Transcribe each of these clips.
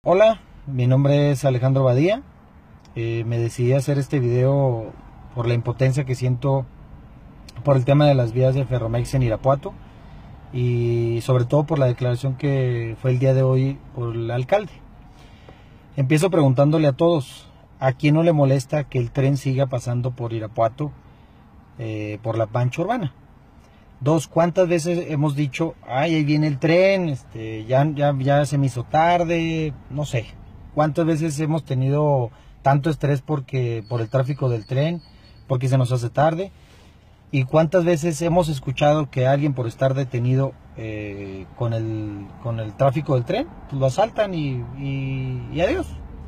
Hola, mi nombre es Alejandro Badía. Me decidí a hacer este video por la impotencia que siento por el tema de las vías de Ferromex en Irapuato y sobre todo por la declaración que fue el día de hoy por el alcalde. Empiezo preguntándole a todos, ¿a quién no le molesta que el tren siga pasando por Irapuato por la mancha urbana? Dos, ¿cuántas veces hemos dicho, ay, ahí viene el tren, ya se me hizo tarde? No sé. ¿Cuántas veces hemos tenido tanto estrés por el tráfico del tren, porque se nos hace tarde? ¿Y cuántas veces hemos escuchado que alguien por estar detenido con el tráfico del tren, pues lo asaltan y adiós?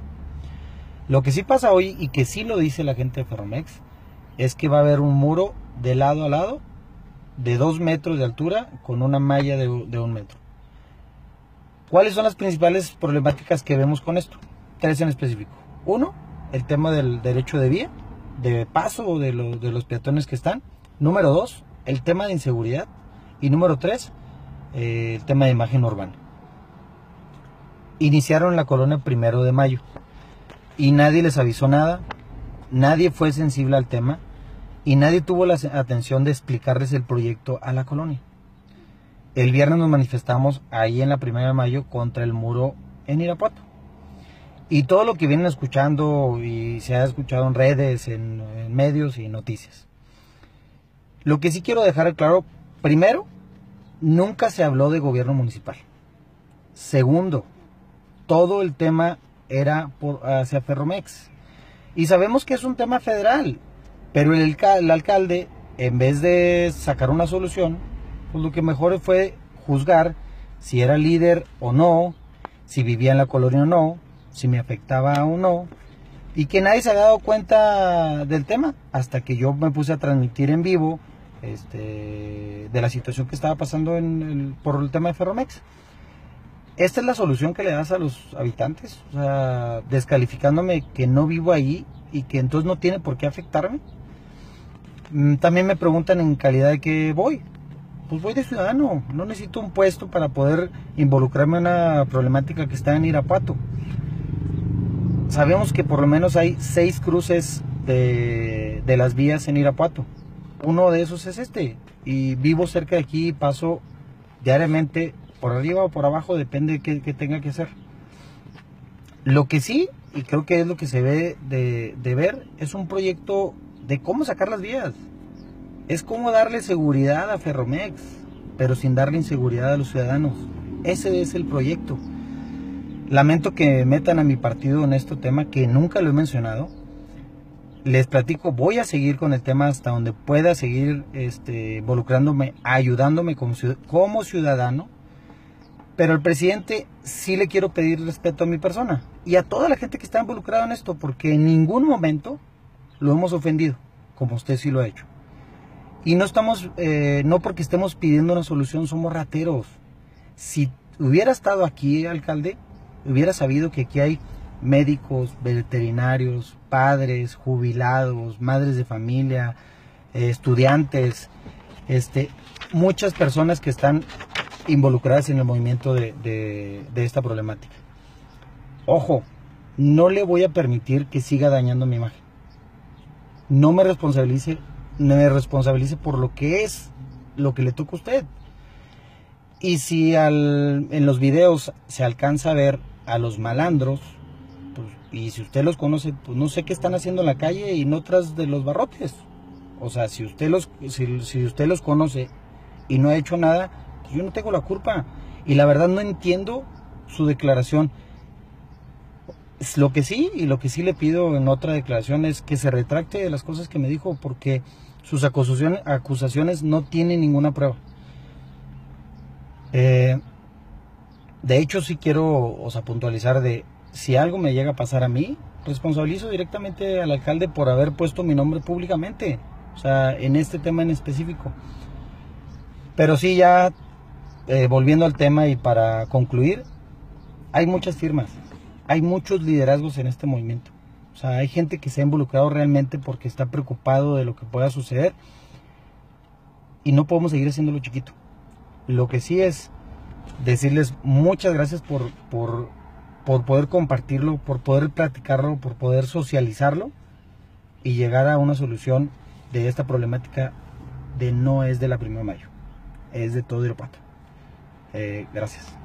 Lo que sí pasa hoy, y que sí lo dice la gente de Ferromex, es que va a haber un muro de lado a lado de 2 metros de altura con una malla de 1 metro. ¿Cuáles son las principales problemáticas que vemos con esto? 3 en específico. Uno, el tema del derecho de vía, de paso de los peatones que están. Número 2, el tema de inseguridad. Y número 3, el tema de imagen urbana. Iniciaron la colonia 1 de mayo y nadie les avisó nada, nadie fue sensible al tema y nadie tuvo la atención de explicarles el proyecto a la colonia. El viernes nos manifestamos ahí en la 1 de mayo contra el muro en Irapuato. Y todo lo que vienen escuchando y se ha escuchado en redes, en medios y noticias. Lo que sí quiero dejar claro, primero, nunca se habló de gobierno municipal. Segundo, todo el tema era hacia Ferromex. Y sabemos que es un tema federal. Pero el alcalde, en vez de sacar una solución, pues lo que mejor fue juzgar si era líder o no, si vivía en la colonia o no, si me afectaba o no, y que nadie se había dado cuenta del tema hasta que yo me puse a transmitir en vivo de la situación que estaba pasando por el tema de Ferromex. Esta es la solución que le das a los habitantes, o sea, descalificándome que no vivo ahí y que entonces no tiene por qué afectarme. También me preguntan en calidad de qué voy. Pues voy de ciudadano, no necesito un puesto para poder involucrarme en una problemática que está en Irapuato. Sabemos que por lo menos hay 6 cruces de las vías en Irapuato. Uno de esos es y vivo cerca de aquí y paso diariamente por arriba o por abajo, depende de qué tenga que hacer. Lo que sí, y creo que es lo que se ve de ver, es un proyecto de cómo sacar las vías. Es cómo darle seguridad a Ferromex, pero sin darle inseguridad a los ciudadanos. Ese es el proyecto. Lamento que metan a mi partido en este tema, que nunca lo he mencionado. Les platico, voy a seguir con el tema hasta donde pueda seguir involucrándome, ayudándome como ciudadano. Pero al presidente sí le quiero pedir respeto a mi persona y a toda la gente que está involucrada en esto, porque en ningún momento lo hemos ofendido, como usted sí lo ha hecho. Y no estamos, no porque estemos pidiendo una solución, somos rateros. Si hubiera estado aquí, alcalde, hubiera sabido que aquí hay médicos, veterinarios, padres, jubilados, madres de familia, estudiantes, muchas personas que están involucradas en el movimiento de esta problemática. Ojo, no le voy a permitir que siga dañando mi imagen. No me responsabilice por lo que es, lo que le toca a usted. Y si en los videos se alcanza a ver a los malandros, pues, y si usted los conoce, pues no sé qué están haciendo en la calle y no tras de los barrotes. O sea, si usted los conoce y no ha hecho nada, pues yo no tengo la culpa. Y la verdad no entiendo su declaración. Lo que sí le pido en otra declaración es que se retracte de las cosas que me dijo, porque sus acusaciones no tienen ninguna prueba. De hecho, sí quiero puntualizar de si algo me llega a pasar a mí, responsabilizo directamente al alcalde por haber puesto mi nombre públicamente, o sea, en este tema en específico. Pero sí, ya volviendo al tema y para concluir, hay muchas firmas, hay muchos liderazgos en este movimiento. O sea, hay gente que se ha involucrado realmente porque está preocupado de lo que pueda suceder y no podemos seguir haciéndolo chiquito. Lo que sí es decirles muchas gracias por por poder compartirlo, por poder platicarlo, por poder socializarlo y llegar a una solución de esta problemática de no es de la 1 de mayo, es de todo Irapuato. Gracias.